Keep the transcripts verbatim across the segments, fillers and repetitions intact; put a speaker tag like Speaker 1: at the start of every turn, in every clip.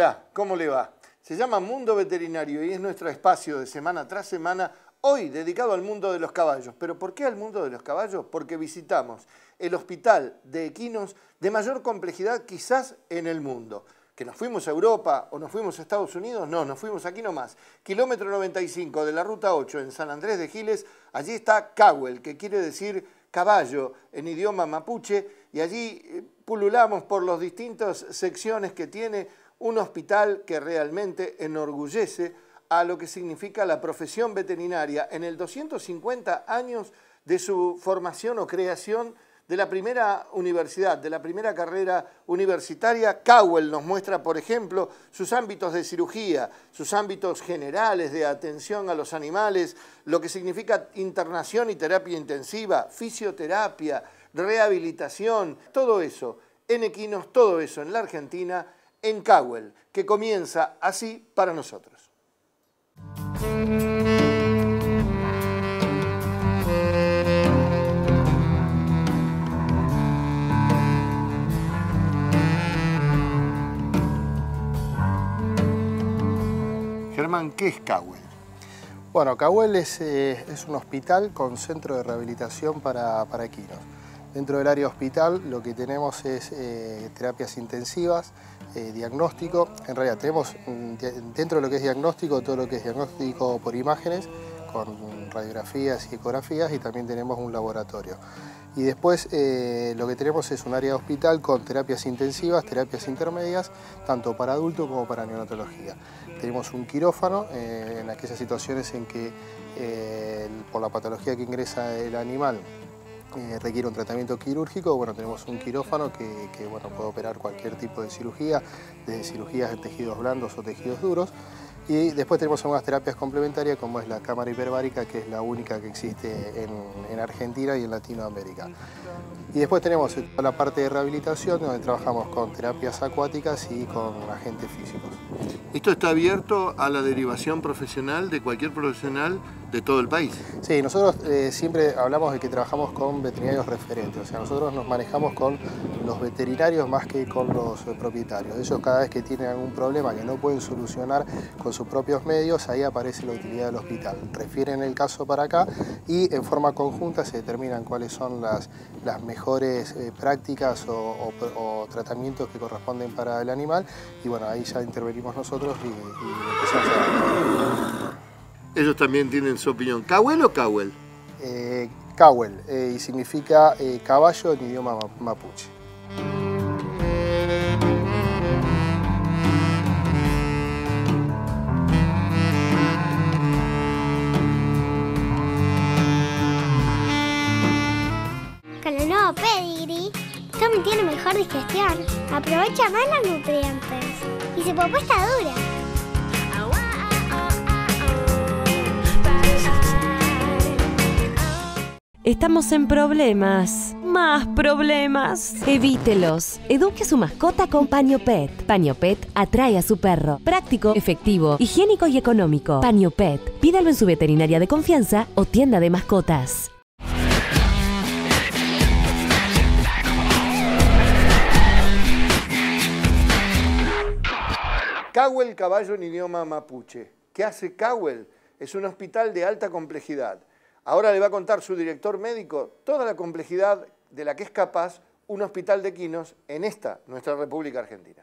Speaker 1: Hola, ¿cómo le va? Se llama Mundo Veterinario y es nuestro espacio de semana tras semana, hoy dedicado al mundo de los caballos. ¿Pero por qué al mundo de los caballos? Porque visitamos el hospital de equinos de mayor complejidad quizás en el mundo. ¿Que nos fuimos a Europa o nos fuimos a Estados Unidos? No, nos fuimos aquí nomás. Kilómetro noventa y cinco de la ruta ocho en San Andrés de Giles. Allí está Cawel, que quiere decir caballo en idioma mapuche, y allí pululamos por las distintas secciones que tiene un hospital que realmente enorgullece a lo que significa la profesión veterinaria en el doscientos cincuenta años de su formación o creación de la primera universidad, de la primera carrera universitaria. Cawel nos muestra, por ejemplo, sus ámbitos de cirugía, sus ámbitos generales de atención a los animales, lo que significa internación y terapia intensiva, fisioterapia, rehabilitación, todo eso en equinos, todo eso en la Argentina, en Cawel, que comienza así para nosotros. Germán, ¿qué es Cawel?
Speaker 2: Bueno, Cawel es, eh, es un hospital con centro de rehabilitación para, para equinos. Dentro del área hospital lo que tenemos es eh, terapias intensivas, eh, diagnóstico. En realidad tenemos dentro de lo que es diagnóstico, todo lo que es diagnóstico por imágenes, con radiografías y ecografías, y también tenemos un laboratorio. Y después eh, lo que tenemos es un área de hospital con terapias intensivas, terapias intermedias, tanto para adultos como para neonatología. Tenemos un quirófano eh, en aquellas situaciones en que eh, por la patología que ingresa el animal eh, requiere un tratamiento quirúrgico. Bueno, tenemos un quirófano que, que bueno, puede operar cualquier tipo de cirugía, desde cirugías de tejidos blandos o tejidos duros. Y después tenemos algunas terapias complementarias, como es la cámara hiperbárica, que es la única que existe en, en Argentina y en Latinoamérica. Y después tenemos toda la parte de rehabilitación, donde trabajamos con terapias acuáticas y con agentes físicos.
Speaker 1: ¿Esto está abierto a la derivación profesional de cualquier profesional de todo el país?
Speaker 2: Sí, nosotros eh, siempre hablamos de que trabajamos con veterinarios referentes, o sea, nosotros nos manejamos con los veterinarios más que con los propietarios. Ellos, cada vez que tienen algún problema que no pueden solucionar con sus propios medios, ahí aparece la utilidad del hospital. Refieren el caso para acá y en forma conjunta se determinan cuáles son las, las mejores eh, prácticas o, o, o tratamientos que corresponden para el animal, y bueno, ahí ya intervenimos nosotros y, y empezamos a...
Speaker 1: Ellos también tienen su opinión. ¿Cawel o Cawel?
Speaker 2: Eh, Cawel, eh, y significa eh, caballo en idioma mapuche.
Speaker 3: Con el nuevo Pedigree, Tommy tiene mejor digestión, aprovecha más los nutrientes y su popó está dura.
Speaker 4: Estamos en problemas. Más problemas. Evítelos. Eduque a su mascota con Paño Pet. Paño Pet atrae a su perro. Práctico, efectivo, higiénico y económico. Paño Pet. Pídalo en su veterinaria de confianza o tienda de mascotas.
Speaker 1: Cawel, caballo en idioma mapuche. ¿Qué hace Cawel? Es un hospital de alta complejidad. Ahora le va a contar su director médico toda la complejidad de la que es capaz un hospital de equinos en esta, nuestra República Argentina.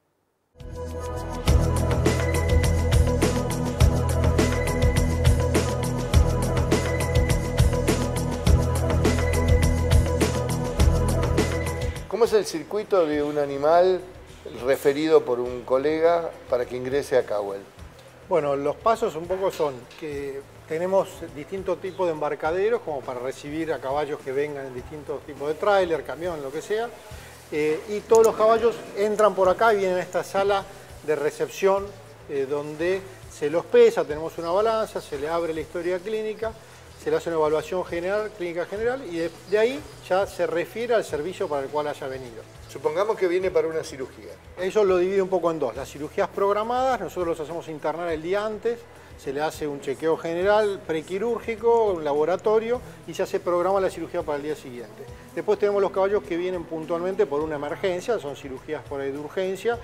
Speaker 1: ¿Cómo es el circuito de un animal referido por un colega para que ingrese a Cawel?
Speaker 5: Bueno, los pasos un poco son que tenemos distintos tipos de embarcaderos como para recibir a caballos que vengan en distintos tipos de tráiler, camión, lo que sea. Eh, y todos los caballos entran por acá y vienen a esta sala de recepción eh, donde se los pesa, tenemos una balanza, se le abre la historia clínica, se le hace una evaluación general, clínica general, y de, de ahí ya se refiere al servicio para el cual haya venido.
Speaker 1: Supongamos que viene para una cirugía.
Speaker 5: Eso lo divide un poco en dos. Las cirugías programadas, nosotros los hacemos internar el día antes, se le hace un chequeo general, prequirúrgico, un laboratorio, y ya se programa la cirugía para el día siguiente. Después tenemos los caballos que vienen puntualmente por una emergencia, son cirugías por ahí de urgencia,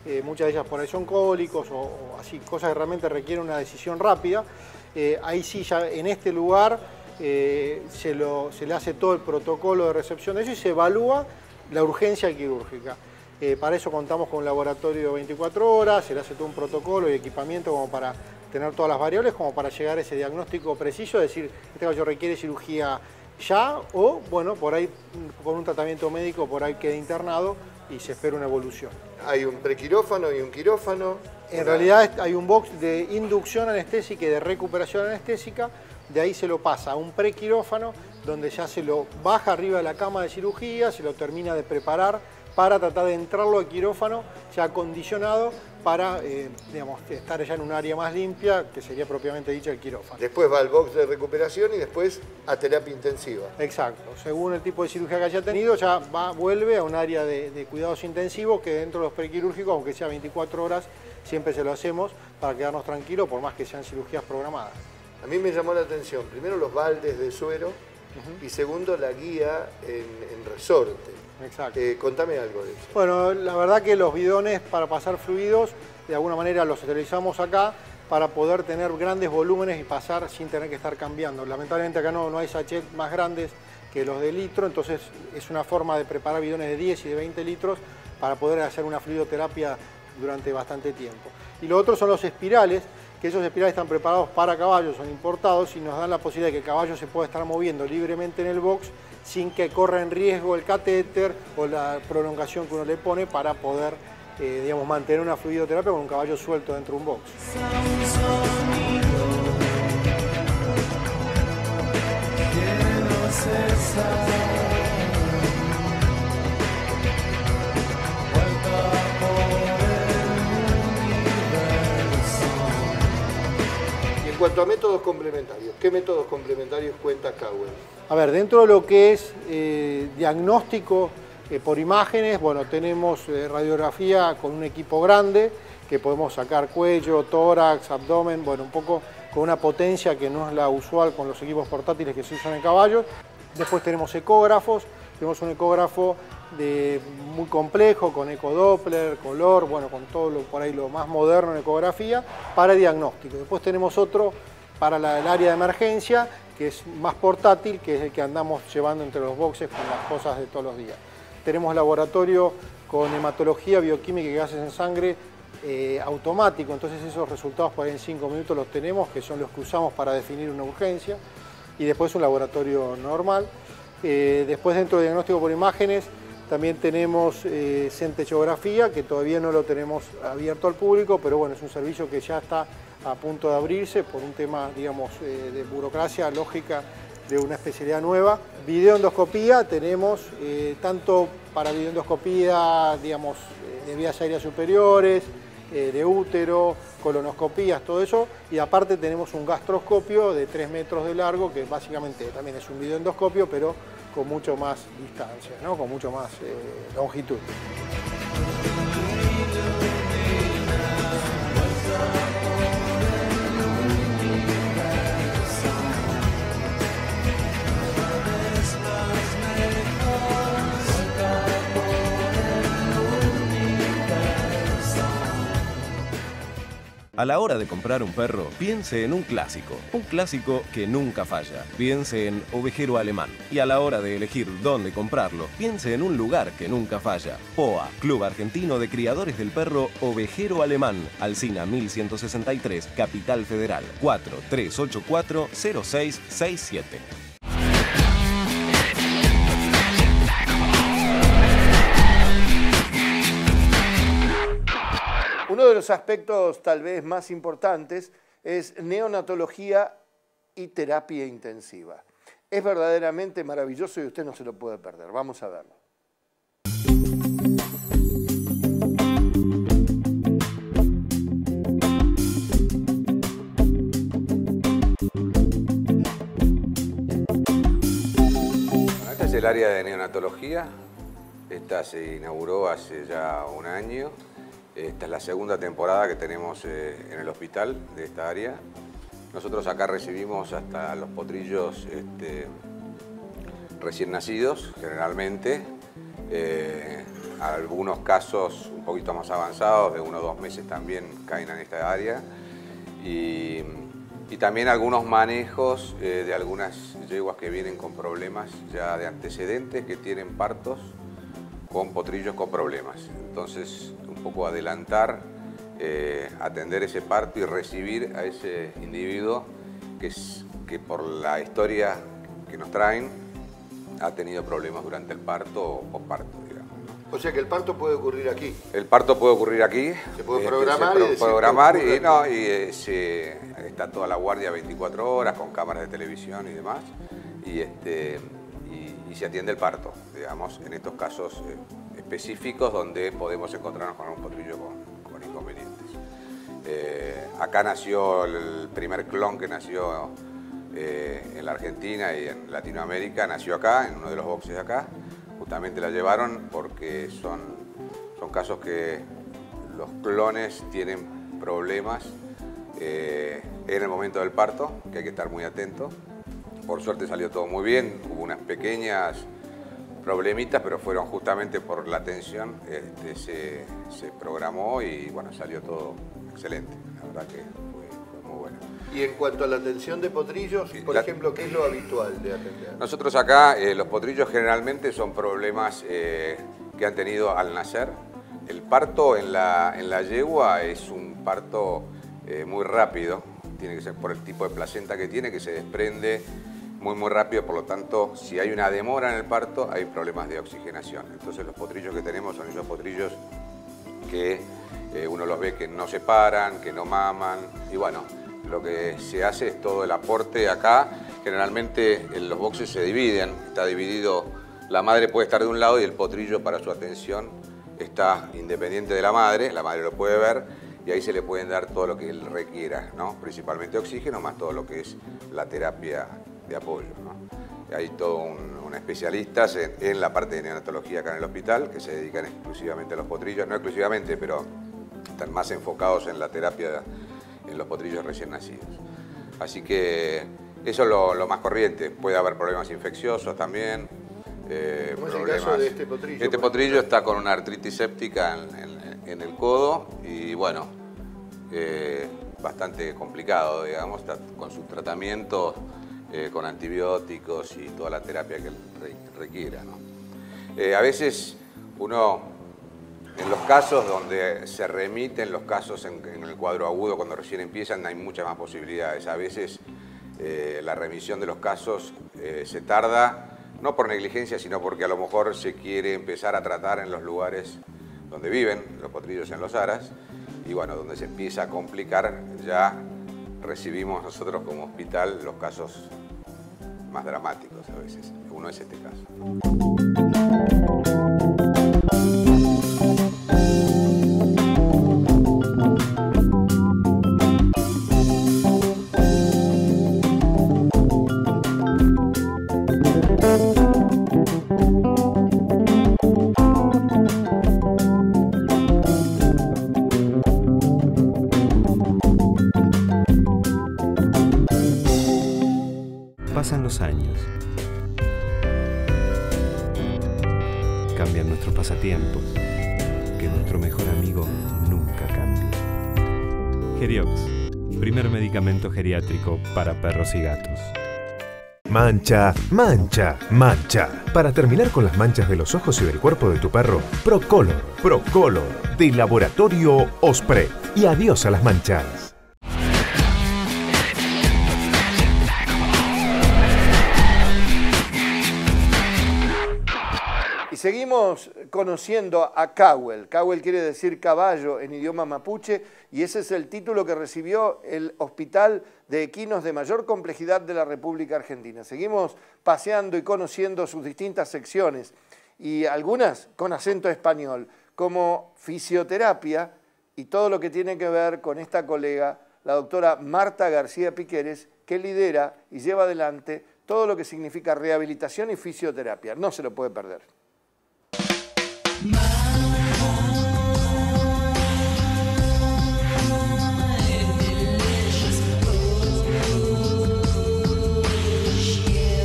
Speaker 5: eh, muchas de ellas por ahí son cólicos o, o así, cosas que realmente requieren una decisión rápida, eh, ahí sí ya en este lugar eh, se, lo, se le hace todo el protocolo de recepción de eso y se evalúa la urgencia quirúrgica. Eh, para eso contamos con un laboratorio de veinticuatro horas, se le hace todo un protocolo y equipamiento como para tener todas las variables, como para llegar a ese diagnóstico preciso, decir, este caballo requiere cirugía ya o, bueno, por ahí con un tratamiento médico, por ahí queda internado y se espera una evolución.
Speaker 1: Hay un prequirófano y un quirófano.
Speaker 5: En realidad hay un box de inducción anestésica y de recuperación anestésica, de ahí se lo pasa a un prequirófano, donde ya se lo baja arriba de la cama de cirugía, se lo termina de preparar para tratar de entrarlo al quirófano ya acondicionado para eh, digamos, estar ya en un área más limpia, que sería propiamente dicha el quirófano.
Speaker 1: Después va al box de recuperación y después a terapia intensiva.
Speaker 5: Exacto. Según el tipo de cirugía que haya tenido, ya va, vuelve a un área de, de cuidados intensivos que dentro de los prequirúrgicos, aunque sea veinticuatro horas, siempre se lo hacemos para quedarnos tranquilos, por más que sean cirugías programadas.
Speaker 1: A mí me llamó la atención, primero los baldes de suero uh-huh. y segundo la guía en, en resorte.
Speaker 5: Exacto.
Speaker 1: Eh, contame algo de eso.
Speaker 5: Bueno, la verdad que los bidones para pasar fluidos, de alguna manera los esterilizamos acá para poder tener grandes volúmenes y pasar sin tener que estar cambiando. Lamentablemente acá no, no hay sachets más grandes que los de litro, entonces es una forma de preparar bidones de diez y de veinte litros para poder hacer una fluidoterapia durante bastante tiempo. Y lo otro son los espirales, que esos espirales están preparados para caballos, son importados y nos dan la posibilidad de que el caballo se pueda estar moviendo libremente en el box sin que corra en riesgo el catéter o la prolongación que uno le pone para poder eh, digamos, mantener una fluidoterapia con un caballo suelto dentro de un box.
Speaker 1: En cuanto a métodos complementarios, ¿qué métodos complementarios cuenta Cowell?
Speaker 5: A ver, dentro de lo que es eh, diagnóstico eh, por imágenes, bueno, tenemos eh, radiografía con un equipo grande, que podemos sacar cuello, tórax, abdomen, bueno, un poco con una potencia que no es la usual con los equipos portátiles que se usan en caballos. Después tenemos ecógrafos, tenemos un ecógrafo de, muy complejo, con ecodoppler, color, bueno, con todo lo, por ahí lo más moderno en ecografía, para diagnóstico. Después tenemos otro para la, el área de emergencia, que es más portátil, que es el que andamos llevando entre los boxes con las cosas de todos los días. Tenemos laboratorio con hematología bioquímica y gases en sangre eh, automático, entonces esos resultados por ahí en cinco minutos los tenemos, que son los que usamos para definir una urgencia, y después un laboratorio normal. Eh, después dentro de diagnóstico por imágenes también tenemos eh, centellografía, que todavía no lo tenemos abierto al público, pero bueno, es un servicio que ya está a punto de abrirse por un tema, digamos, eh, de burocracia lógica de una especialidad nueva. Videoendoscopía tenemos eh, tanto para videoendoscopía, digamos, eh, de vías aéreas superiores, eh, de útero, colonoscopías, todo eso, y aparte tenemos un gastroscopio de tres metros de largo, que básicamente también es un videoendoscopio, pero con mucho más distancia, ¿no? Con mucho más eh, longitud.
Speaker 6: A la hora de comprar un perro, piense en un clásico, un clásico que nunca falla. Piense en Ovejero Alemán. Y a la hora de elegir dónde comprarlo, piense en un lugar que nunca falla. P O A, Club Argentino de Criadores del Perro Ovejero Alemán. Alsina mil ciento sesenta y tres, Capital Federal. cuatro tres ocho cuatro cero seis seis siete.
Speaker 1: Uno de los aspectos tal vez más importantes es neonatología y terapia intensiva. Es verdaderamente maravilloso y usted no se lo puede perder. Vamos a verlo.
Speaker 7: Bueno, este es el área de neonatología. Esta se inauguró hace ya un año. Esta es la segunda temporada que tenemos eh, en el hospital de esta área. Nosotros acá recibimos hasta los potrillos este, recién nacidos, generalmente. Eh, algunos casos casos un poquito más avanzados, de uno o dos meses también caen en esta área. Y, y también algunos manejos eh, de algunas yeguas que vienen con problemas ya de antecedentes, que tienen partos con potrillos con problemas. Entonces, un poco adelantar, eh, atender ese parto y recibir a ese individuo que, es, que por la historia que nos traen ha tenido problemas durante el parto o posparto, digamos, ¿no?
Speaker 1: O sea que el parto puede ocurrir aquí.
Speaker 7: El parto puede ocurrir aquí.
Speaker 1: Se puede
Speaker 7: este,
Speaker 1: programar,
Speaker 7: se
Speaker 1: y,
Speaker 7: puede programar y, no, y eh, se, está toda la guardia veinticuatro horas con cámaras de televisión y demás. Y, este, y, y se atiende el parto, digamos, en estos casos eh, específicos donde podemos encontrarnos con un potrillo con, con inconvenientes. Eh, acá nació el primer clon que nació eh, en la Argentina y en Latinoamérica, nació acá, en uno de los boxes de acá. Justamente la llevaron porque son, son casos que los clones tienen problemas eh, en el momento del parto, que hay que estar muy atento. Por suerte salió todo muy bien, hubo unas pequeñas problemitas, pero fueron justamente por la tensión, este, se, se programó y bueno, salió todo excelente. La verdad que fue, fue muy bueno.
Speaker 1: Y en cuanto a la atención de potrillos, por
Speaker 7: la,
Speaker 1: ejemplo, ¿qué es lo habitual de atender?
Speaker 7: Nosotros acá, eh, los potrillos generalmente son problemas eh, que han tenido al nacer. El parto en la, en la yegua es un parto eh, muy rápido, tiene que ser por el tipo de placenta que tiene, que se desprende muy muy rápido, por lo tanto, si hay una demora en el parto, hay problemas de oxigenación. Entonces los potrillos que tenemos son esos potrillos que eh, uno los ve que no se paran, que no maman, y bueno, lo que se hace es todo el aporte acá. Generalmente en los boxes se dividen, está dividido, la madre puede estar de un lado y el potrillo para su atención está independiente de la madre, la madre lo puede ver y ahí se le pueden dar todo lo que él requiera, ¿no? Principalmente oxígeno, más todo lo que es la terapia de apoyo, ¿no? Hay todos un, un especialistas en, en la parte de neonatología acá en el hospital que se dedican exclusivamente a los potrillos, no exclusivamente, pero están más enfocados en la terapia en los potrillos recién nacidos. Así que eso es lo, lo más corriente. Puede haber problemas infecciosos también. Eh,
Speaker 1: ¿Cómo es
Speaker 7: problemas.
Speaker 1: el caso de este potrillo?
Speaker 7: Este potrillo está con una artritis séptica en, en, en el codo y bueno, eh, bastante complicado, digamos, está con su tratamiento, eh, con antibióticos y toda la terapia que él requiera, ¿no? Eh, a veces uno, en los casos donde se remiten los casos en, en el cuadro agudo, cuando recién empiezan, hay muchas más posibilidades. A veces eh, la remisión de los casos eh, se tarda, no por negligencia, sino porque a lo mejor se quiere empezar a tratar en los lugares donde viven los potrillos en los aras, y bueno, donde se empieza a complicar, ya recibimos nosotros como hospital los casos más dramáticos a veces. Uno es este caso.
Speaker 8: Pasan los años. Cambian nuestros pasatiempos. Que nuestro mejor amigo nunca cambie. Geriox, primer medicamento geriátrico para perros y gatos.
Speaker 9: Mancha, mancha, mancha. Para terminar con las manchas de los ojos y del cuerpo de tu perro, Procolor, Procolor, de Laboratorio Osprey. Y adiós a las manchas.
Speaker 1: Seguimos conociendo a Cawel. Cawel quiere decir caballo en idioma mapuche y ese es el título que recibió el Hospital de Equinos de mayor complejidad de la República Argentina. Seguimos paseando y conociendo sus distintas secciones y algunas con acento español, como fisioterapia y todo lo que tiene que ver con esta colega, la doctora Marta García Piqueres, que lidera y lleva adelante todo lo que significa rehabilitación y fisioterapia. No se lo puede perder.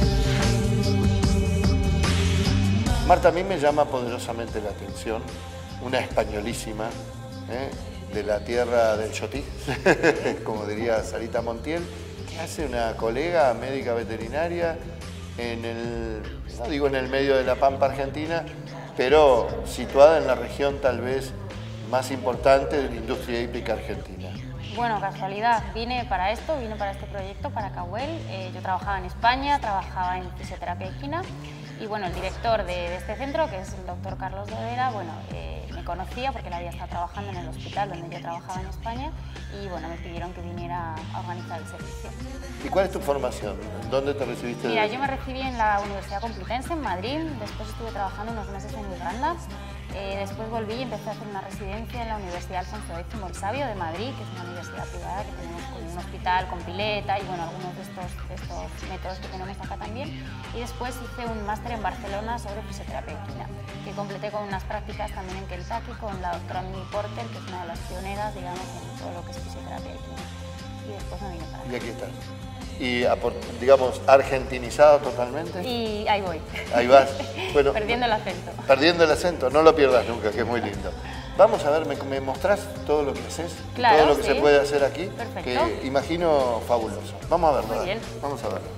Speaker 1: Marta, a mí me llama poderosamente la atención una españolísima, ¿eh? de la tierra del Chotí, como diría Sarita Montiel, que hace una colega médica veterinaria en el, no digo en el medio de la Pampa Argentina, pero situada en la región tal vez más importante de la industria hípica argentina.
Speaker 10: Bueno, casualidad, vine para esto, vine para este proyecto, para Cahuel. Eh, yo trabajaba en España, trabajaba en fisioterapia equina y bueno, el director de, de este centro, que es el doctor Carlos Lodera, bueno, eh, me conocía porque él había estado trabajando en el hospital donde yo trabajaba en España y bueno, me pidieron que viniera a organizar el servicio.
Speaker 1: ¿Y cuál es tu formación? ¿Dónde te recibiste?
Speaker 10: Mira,
Speaker 1: de...
Speaker 10: yo me recibí en la Universidad Complutense en Madrid, después estuve trabajando unos meses en Irlanda. Eh, después volví y empecé a hacer una residencia en la Universidad Alfonso X el Sabio de Madrid, que es una universidad privada que tenemos con un hospital, con pileta y bueno, algunos de estos, de estos métodos que tenemos acá también. Y después hice un máster en Barcelona sobre fisioterapia equina, que completé con unas prácticas también en Kentucky con la doctora Mimi Porter, que es una de las pioneras, digamos, en todo lo que es fisioterapia equina. Y después me vine para acá.
Speaker 1: Y aquí estás. Y, digamos, argentinizado totalmente.
Speaker 10: Y ahí voy.
Speaker 1: Ahí vas. Bueno,
Speaker 10: perdiendo el acento.
Speaker 1: Perdiendo el acento, no lo pierdas nunca, que es muy lindo. Vamos a ver, ¿me, me mostrás todo lo que haces?
Speaker 10: Claro,
Speaker 1: todo lo que
Speaker 10: sí.
Speaker 1: se puede hacer aquí.
Speaker 10: Perfecto.
Speaker 1: Que imagino fabuloso. Vamos a verlo.
Speaker 10: Muy bien.
Speaker 1: Vamos a verlo.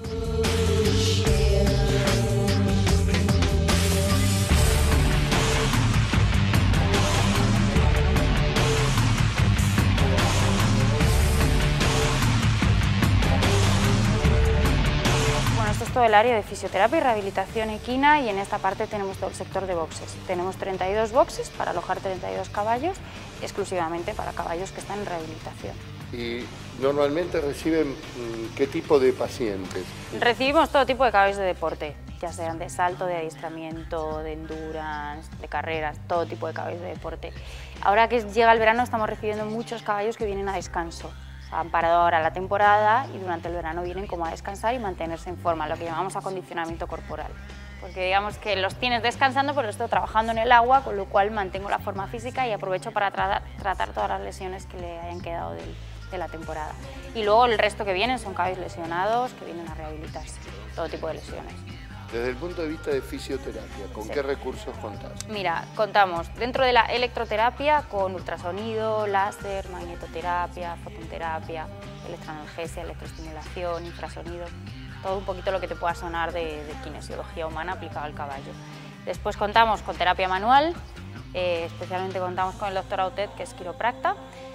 Speaker 10: Todo el área de fisioterapia y rehabilitación equina y en esta parte tenemos todo el sector de boxes. Tenemos treinta y dos boxes para alojar treinta y dos caballos, exclusivamente para caballos que están en rehabilitación.
Speaker 1: ¿Y normalmente reciben qué tipo de pacientes?
Speaker 10: Recibimos todo tipo de caballos de deporte, ya sean de salto, de adiestramiento, de endurance, de carreras, todo tipo de caballos de deporte. Ahora que llega el verano estamos recibiendo muchos caballos que vienen a descanso. Han parado ahora la temporada y durante el verano vienen como a descansar y mantenerse en forma, lo que llamamos acondicionamiento corporal. Porque digamos que los tienes descansando, pero estoy trabajando en el agua, con lo cual mantengo la forma física y aprovecho para tratar, tratar todas las lesiones que le hayan quedado de, de la temporada. Y luego el resto que vienen son caballos lesionados que vienen a rehabilitarse, todo tipo de lesiones.
Speaker 1: Desde el punto de vista de fisioterapia, ¿con
Speaker 10: sí.
Speaker 1: qué recursos contás?
Speaker 10: Mira, contamos dentro de la electroterapia con ultrasonido, láser, magnetoterapia, fototerapia, electroanalgesia, electroestimulación, infrasonido, todo un poquito lo que te pueda sonar de, de kinesiología humana aplicado al caballo. Después contamos con terapia manual, eh, especialmente contamos con el doctor Autet, que es quiropracta,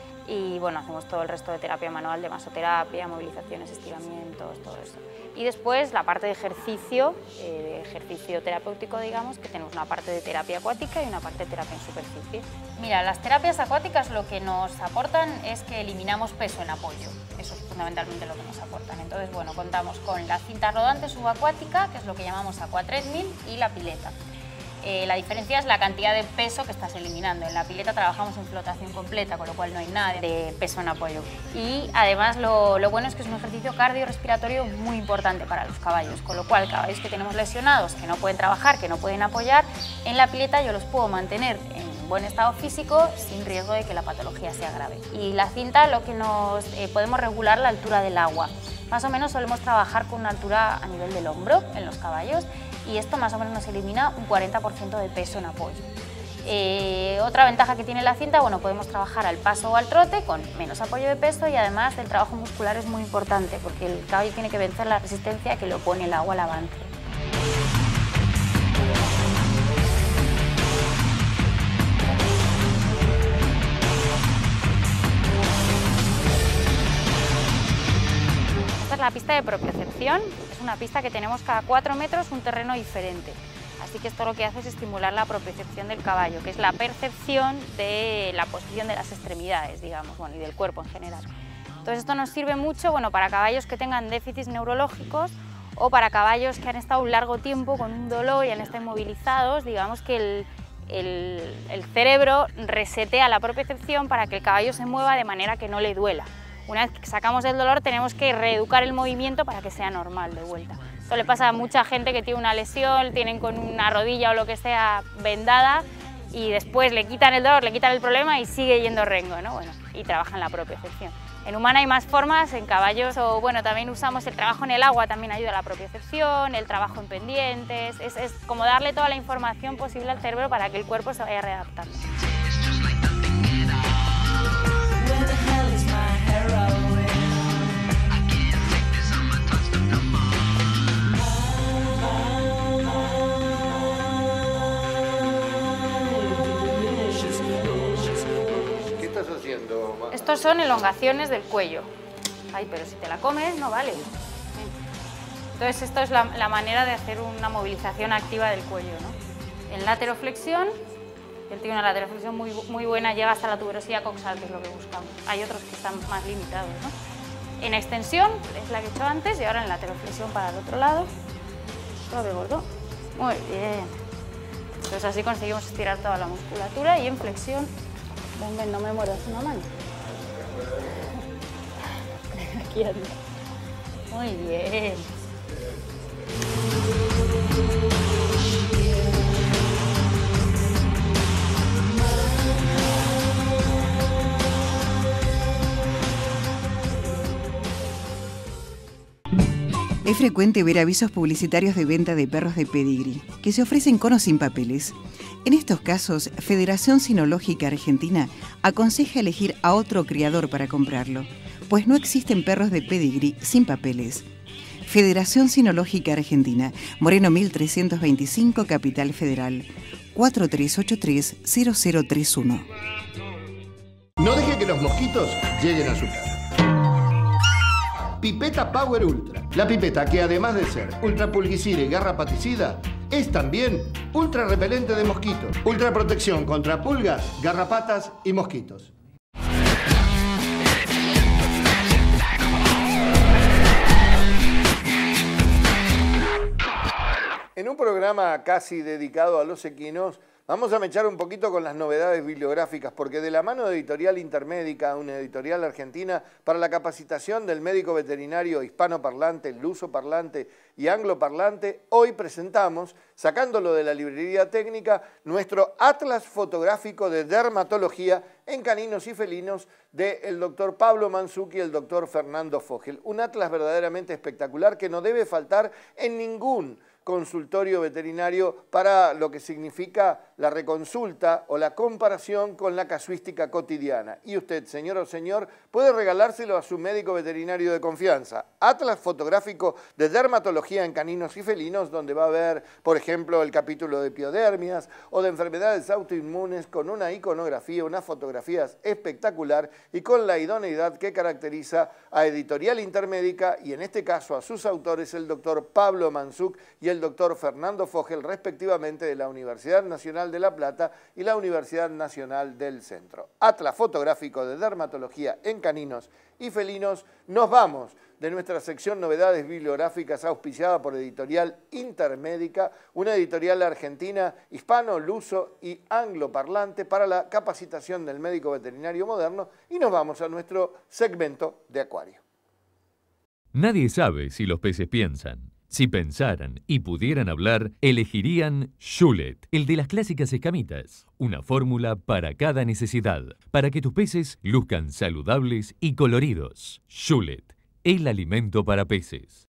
Speaker 10: y bueno, hacemos todo el resto de terapia manual, de masoterapia, movilizaciones, estiramientos, todo eso. Y después la parte de ejercicio, eh, de ejercicio terapéutico, digamos, que tenemos una parte de terapia acuática y una parte de terapia en superficie. Mira, las terapias acuáticas lo que nos aportan es que eliminamos peso en apoyo, eso es fundamentalmente lo que nos aportan. Entonces, bueno, contamos con la cinta rodante subacuática, que es lo que llamamos Aqua Treadmill, y la pileta. Eh, la diferencia es la cantidad de peso que estás eliminando. En la pileta trabajamos en flotación completa, con lo cual no hay nada de peso en apoyo. Y además lo, lo bueno es que es un ejercicio cardiorrespiratorio muy importante para los caballos, con lo cual caballos que tenemos lesionados, que no pueden trabajar, que no pueden apoyar, en la pileta yo los puedo mantener en buen estado físico sin riesgo de que la patología sea grave. Y la cinta lo que nos eh, podemos regular la altura del agua. Más o menos solemos trabajar con una altura a nivel del hombro en los caballos y esto más o menos nos elimina un cuarenta por ciento de peso en apoyo. Eh, otra ventaja que tiene la cinta, bueno, podemos trabajar al paso o al trote con menos apoyo de peso y además el trabajo muscular es muy importante porque el caballo tiene que vencer la resistencia que le opone el agua al avance. Esta es la pista de propiocepción, es una pista que tenemos cada cuatro metros un terreno diferente. Así que esto lo que hace es estimular la propiocepción del caballo, que es la percepción de la posición de las extremidades, digamos, bueno, y del cuerpo en general. Entonces esto nos sirve mucho, bueno, para caballos que tengan déficits neurológicos o para caballos que han estado un largo tiempo con un dolor y han estado inmovilizados, digamos que el, el, el cerebro resetea la propiocepción para que el caballo se mueva de manera que no le duela. Una vez que sacamos el dolor tenemos que reeducar el movimiento para que sea normal de vuelta. Esto le pasa a mucha gente que tiene una lesión, tienen con una rodilla o lo que sea vendada y después le quitan el dolor, le quitan el problema y sigue yendo rengo, ¿no? Bueno, y trabajan la propiocepción. En humana hay más formas, en caballos, o bueno, también usamos el trabajo en el agua, también ayuda a la propiocepción, el trabajo en pendientes, es, es como darle toda la información posible al cerebro para que el cuerpo se vaya readaptando. Estos son elongaciones del cuello. Ay, pero si te la comes no vale. Entonces esto es la, la manera de hacer una movilización activa del cuello, ¿no? En lateroflexión, él tiene una lateroflexión muy, muy buena, llega hasta la tuberosidad coxal, que es lo que buscamos. Hay otros que están más limitados, ¿no? En extensión, es la que he hecho antes, y ahora en lateroflexión para el otro lado. Suave, gordo. Muy bien. Entonces así conseguimos estirar toda la musculatura, y en flexión, ven, no me mueras una mano. Aquí anda. Muy bien.
Speaker 11: Es frecuente ver avisos publicitarios de venta de perros de pedigrí, que se ofrecen con o sin papeles. En estos casos, Federación Cinológica Argentina aconseja elegir a otro criador para comprarlo, pues no existen perros de pedigrí sin papeles. Federación Cinológica Argentina, Moreno mil trescientos veinticinco, Capital Federal, cuatro tres ocho tres cero cero tres uno.
Speaker 1: No deje que los mosquitos lleguen a su casa. Pipeta Power Ultra. La pipeta que además de ser ultra pulguicida y garrapaticida, es también ultra repelente de mosquitos. Ultra protección contra pulgas, garrapatas y mosquitos. En un programa casi dedicado a los equinos, vamos a mechar un poquito con las novedades bibliográficas, porque de la mano de Editorial Intermédica, una editorial argentina para la capacitación del médico veterinario hispanoparlante, lusoparlante y angloparlante, hoy presentamos, sacándolo de la librería técnica, nuestro Atlas fotográfico de dermatología en caninos y felinos del doctor Pablo Manzuc y el doctor Fernando Fogel. Un atlas verdaderamente espectacular que no debe faltar en ningún consultorio veterinario para lo que significa la reconsulta o la comparación con la casuística cotidiana. Y usted, señor o señor, puede regalárselo a su médico veterinario de confianza. Atlas fotográfico de dermatología en caninos y felinos, donde va a ver, por ejemplo, el capítulo de piodermias o de enfermedades autoinmunes, con una iconografía, unas fotografías espectacular y con la idoneidad que caracteriza a Editorial Intermédica y en este caso a sus autores, el doctor Pablo Manzuc y el doctor Fernando Fogel, respectivamente de la Universidad Nacional de La Plata y la Universidad Nacional del Centro. Atlas fotográfico de dermatología en caninos y felinos. Nos vamos de nuestra sección Novedades Bibliográficas, auspiciada por Editorial Intermédica, una editorial argentina, hispano, luso y angloparlante para la capacitación del médico veterinario moderno, y nos vamos a nuestro segmento de acuario.
Speaker 12: Nadie sabe si los peces piensan. Si pensaran y pudieran hablar, elegirían Schulet, el de las clásicas escamitas. Una fórmula para cada necesidad, para que tus peces luzcan saludables y coloridos. Schulet, el alimento para peces.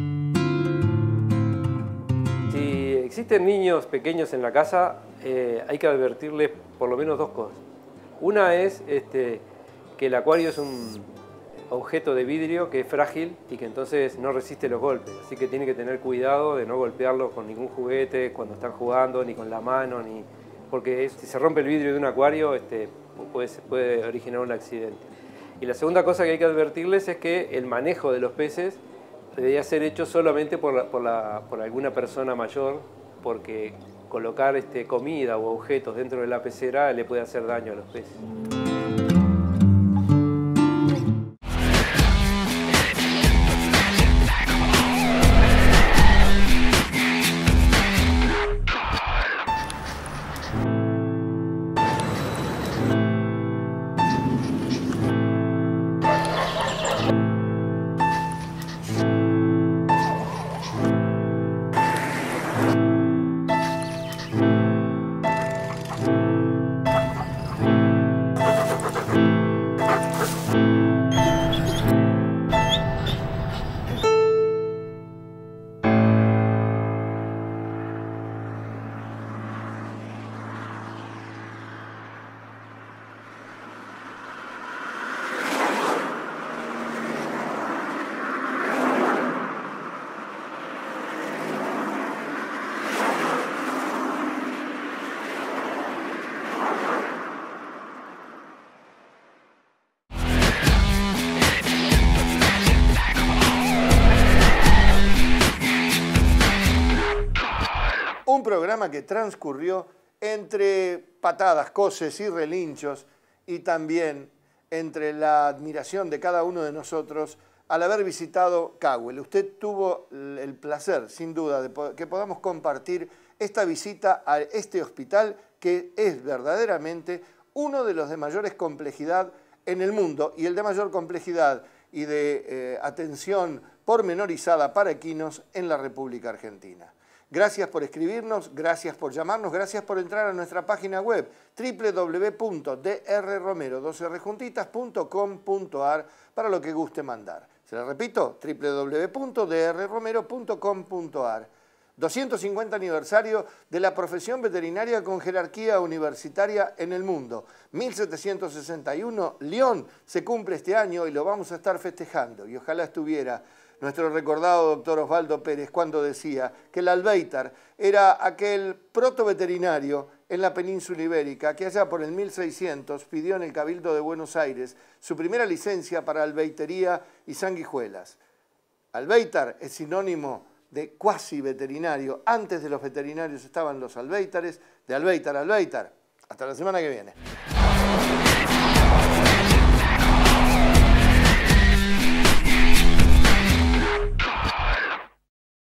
Speaker 13: Si existen niños pequeños en la casa, eh, hay que advertirles por lo menos dos cosas. Una es este, que el acuario es un objeto de vidrio que es frágil y que entonces no resiste los golpes, así que tiene que tener cuidado de no golpearlo con ningún juguete cuando están jugando, ni con la mano, ni porque si se rompe el vidrio de un acuario este, puede, puede originar un accidente. Y la segunda cosa que hay que advertirles es que el manejo de los peces debería ser hecho solamente por, la, por, la, por alguna persona mayor, porque colocar este, comida o objetos dentro de la pecera le puede hacer daño a los peces.
Speaker 1: programa que transcurrió entre patadas, coces y relinchos y también entre la admiración de cada uno de nosotros al haber visitado Cahuel. Usted tuvo el placer, sin duda, de que podamos compartir esta visita a este hospital que es verdaderamente uno de los de mayores complejidad en el mundo y el de mayor complejidad y de eh, atención pormenorizada para equinos en la República Argentina. Gracias por escribirnos, gracias por llamarnos, gracias por entrar a nuestra página web doble u doble u doble u punto d r romero dos r juntitas punto com punto a r para lo que guste mandar. Se lo repito, doble u doble u doble u punto d r romero punto com punto a r. doscientos cincuenta aniversario de la profesión veterinaria con jerarquía universitaria en el mundo. mil setecientos sesenta y uno, León se cumple este año y lo vamos a estar festejando. Y ojalá estuviera nuestro recordado doctor Osvaldo Pérez cuando decía que el albeitar era aquel protoveterinario en la península ibérica que allá por el mil seiscientos pidió en el Cabildo de Buenos Aires su primera licencia para albeitería y sanguijuelas. Albeitar es sinónimo de cuasi veterinario. Antes de los veterinarios estaban los albeitares. De albeitar a albeitar. Hasta la semana que viene.